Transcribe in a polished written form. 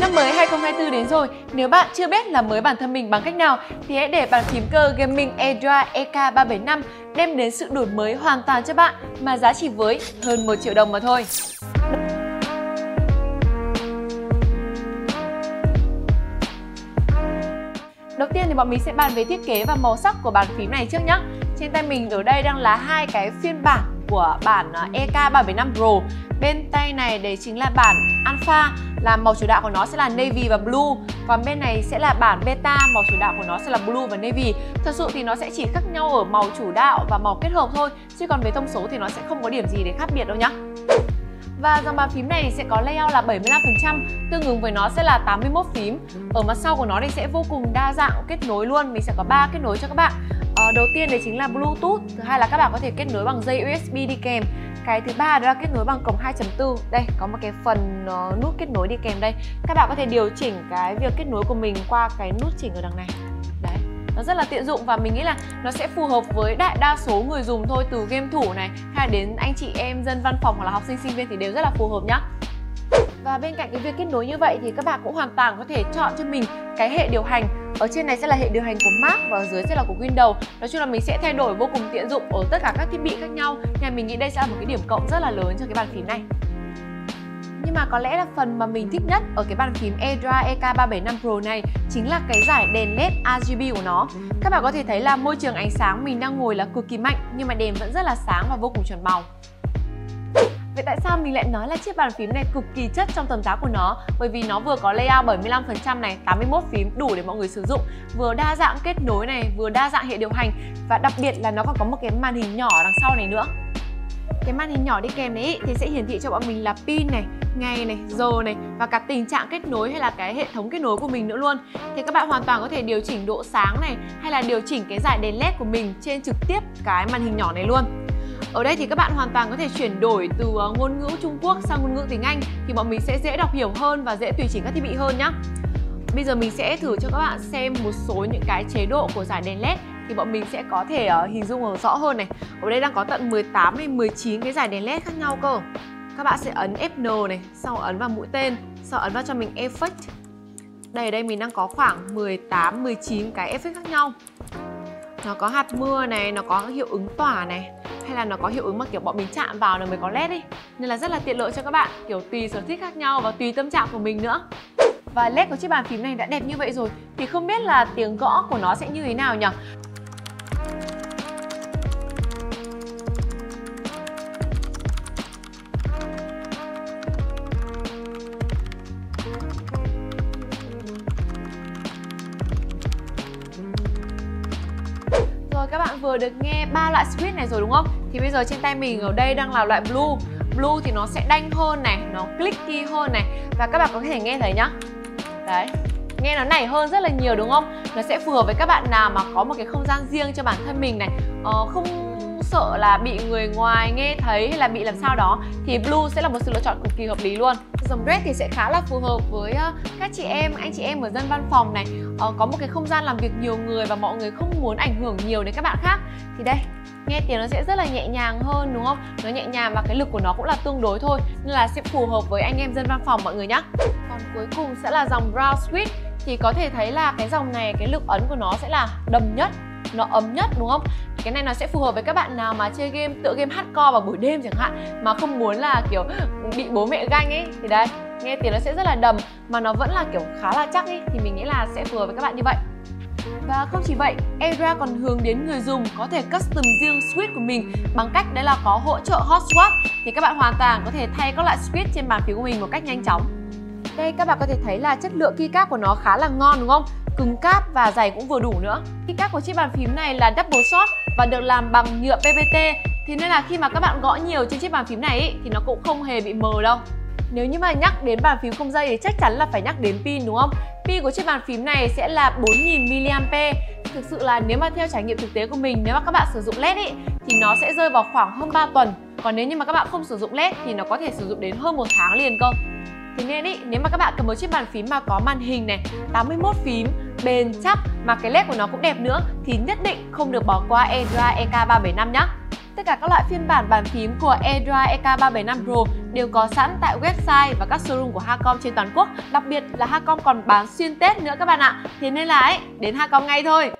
Năm mới 2024 đến rồi, nếu bạn chưa biết làm mới bản thân mình bằng cách nào thì hãy để bàn phím cơ gaming Edra EK375 đem đến sự đổi mới hoàn toàn cho bạn mà giá chỉ với hơn 1 triệu đồng mà thôi. Đầu tiên thì bọn mình sẽ bàn về thiết kế và màu sắc của bàn phím này trước nhé. Trên tay mình ở đây đang là hai cái phiên bản của bản EK375 Pro. Bên tay này đấy chính là bản Alpha, là màu chủ đạo của nó sẽ là Navy và Blue. Còn bên này sẽ là bản Beta, màu chủ đạo của nó sẽ là Blue và Navy. Thật sự thì nó sẽ chỉ khác nhau ở màu chủ đạo và màu kết hợp thôi, chứ còn về thông số thì nó sẽ không có điểm gì để khác biệt đâu nhá. Và dòng bàn phím này sẽ có layout là 75%, tương ứng với nó sẽ là 81 phím. Ở mặt sau của nó thì sẽ vô cùng đa dạng kết nối luôn, mình sẽ có 3 kết nối cho các bạn. Đầu tiên đấy chính là Bluetooth, thứ hai là các bạn có thể kết nối bằng dây USB đi kèm. Cái thứ ba đó là kết nối bằng cổng 2.4. Đây, có một cái phần nút kết nối đi kèm đây. Các bạn có thể điều chỉnh cái việc kết nối của mình qua cái nút chỉnh ở đằng này. Đấy, nó rất là tiện dụng và mình nghĩ là nó sẽ phù hợp với đại đa số người dùng thôi, từ game thủ này hay đến anh chị em dân văn phòng hoặc là học sinh sinh viên thì đều rất là phù hợp nhá. Và bên cạnh cái việc kết nối như vậy thì các bạn cũng hoàn toàn có thể chọn cho mình cái hệ điều hành. Ở trên này sẽ là hệ điều hành của Mac và ở dưới sẽ là của Windows. Nói chung là mình sẽ thay đổi vô cùng tiện dụng ở tất cả các thiết bị khác nhau. Nên mình nghĩ đây sẽ là một cái điểm cộng rất là lớn cho cái bàn phím này. Nhưng mà có lẽ là phần mà mình thích nhất ở cái bàn phím Edra EK375 Pro này chính là cái dải đèn LED RGB của nó. Các bạn có thể thấy là môi trường ánh sáng mình đang ngồi là cực kỳ mạnh, nhưng mà đèn vẫn rất là sáng và vô cùng chuẩn màu. Vậy tại sao mình lại nói là chiếc bàn phím này cực kỳ chất trong tầm giá của nó? Bởi vì nó vừa có layout 75% này, 81 phím đủ để mọi người sử dụng, vừa đa dạng kết nối này, vừa đa dạng hệ điều hành, và đặc biệt là nó còn có một cái màn hình nhỏ đằng sau này nữa. Cái màn hình nhỏ đi kèm đấy thì sẽ hiển thị cho bọn mình là pin này, ngày này, giờ này và cả tình trạng kết nối hay là cái hệ thống kết nối của mình nữa luôn. Thì các bạn hoàn toàn có thể điều chỉnh độ sáng này hay là điều chỉnh cái dải đèn LED của mình trên trực tiếp cái màn hình nhỏ này luôn. Ở đây thì các bạn hoàn toàn có thể chuyển đổi từ ngôn ngữ Trung Quốc sang ngôn ngữ tiếng Anh thì bọn mình sẽ dễ đọc hiểu hơn và dễ tùy chỉnh các thiết bị hơn nhá. Bây giờ mình sẽ thử cho các bạn xem một số những cái chế độ của dải đèn LED thì bọn mình sẽ có thể hình dung rõ hơn này. Ở đây đang có tận 18 hay 19 cái dải đèn LED khác nhau cơ. Các bạn sẽ ấn Fn này, sau ấn vào mũi tên, sau ấn vào cho mình Effect. Đây mình đang có khoảng 18, 19 cái effect khác nhau. Nó có hạt mưa này, nó có hiệu ứng tỏa này, hay là nó có hiệu ứng mà kiểu bọn mình chạm vào là mới có LED đi. Nên là rất là tiện lợi cho các bạn, kiểu tùy sở thích khác nhau và tùy tâm trạng của mình nữa. Và LED của chiếc bàn phím này đã đẹp như vậy rồi thì không biết là tiếng gõ của nó sẽ như thế nào nhỉ? Rồi, các bạn vừa được nghe 3 loại switch này rồi đúng không? Thì bây giờ trên tay mình ở đây đang là loại Blue. Blue thì nó sẽ đanh hơn này, nó clicky hơn này. Và các bạn có thể nghe thấy nhá. Đấy, nghe nó nảy hơn rất là nhiều đúng không? Nó sẽ phù hợp với các bạn nào mà có một cái không gian riêng cho bản thân mình này, không sợ là bị người ngoài nghe thấy hay là bị làm sao đó, thì Blue sẽ là một sự lựa chọn cực kỳ hợp lý luôn. Dòng Red thì sẽ khá là phù hợp với các chị em, anh chị em ở dân văn phòng này, có một cái không gian làm việc nhiều người và mọi người không muốn ảnh hưởng nhiều đến các bạn khác. Thì đây, nghe tiếng nó sẽ rất là nhẹ nhàng hơn đúng không? Nó nhẹ nhàng và cái lực của nó cũng là tương đối thôi, nên là sẽ phù hợp với anh em dân văn phòng mọi người nhé. Còn cuối cùng sẽ là dòng Brown Switch. Thì có thể thấy là cái dòng này, cái lực ấn của nó sẽ là đầm nhất, nó ấm nhất đúng không? Cái này nó sẽ phù hợp với các bạn nào mà chơi game, tựa game hardcore vào buổi đêm chẳng hạn, mà không muốn là kiểu bị bố mẹ ganh ấy. Thì đây, nghe tiếng nó sẽ rất là đầm mà nó vẫn là kiểu khá là chắc ấy, thì mình nghĩ là sẽ phù hợp với các bạn như vậy. Và không chỉ vậy, Edra còn hướng đến người dùng có thể custom riêng switch của mình bằng cách đấy là có hỗ trợ hot swap. Thì các bạn hoàn toàn có thể thay các loại switch trên bàn phím của mình một cách nhanh chóng. Đây các bạn có thể thấy là chất lượng keycap của nó khá là ngon đúng không? Cứng cáp và dày cũng vừa đủ nữa. Keycap của chiếc bàn phím này là double shot và được làm bằng nhựa PVT. Thế nên là khi mà các bạn gõ nhiều trên chiếc bàn phím này ý, thì nó cũng không hề bị mờ đâu. Nếu như mà nhắc đến bàn phím không dây thì chắc chắn là phải nhắc đến pin đúng không? Pin của chiếc bàn phím này sẽ là 4000 mAh. Thực sự là nếu mà theo trải nghiệm thực tế của mình, nếu mà các bạn sử dụng LED ý, thì nó sẽ rơi vào khoảng hơn 3 tuần. Còn nếu như mà các bạn không sử dụng LED thì nó có thể sử dụng đến hơn 1 tháng liền cơ. Thế nên ý, nếu mà các bạn cầm một chiếc bàn phím mà có màn hình này, 81 phím, bền chắc mà cái LED của nó cũng đẹp nữa thì nhất định không được bỏ qua Edra EK375 nhé. tất cả các loại phiên bản bàn phím của eDrive EK375 Pro đều có sẵn tại website và các showroom của Hacom trên toàn quốc. Đặc biệt là Hacom còn bán xuyên Tết nữa các bạn ạ. Thế nên là đến Hacom ngay thôi.